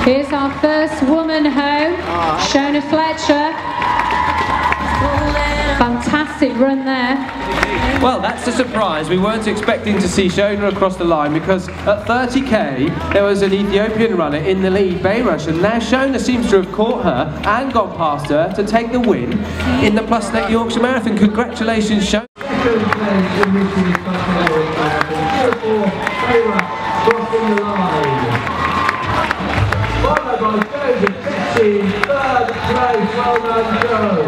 Here's our first woman home, Shona Fletcher. Fantastic run there. Well, that's a surprise. We weren't expecting to see Shona across the line because at 30k there was an Ethiopian runner in the lead, Bayrush, and now Shona seems to have caught her and gone past her to take the win in the Plusnet Yorkshire Marathon. Congratulations, Shona. Second place in this year's Plusnet Yorkshire Marathon. Bayrush crossing the line. Followed by Joasia Zakrzewski in third place. Well done, Joe.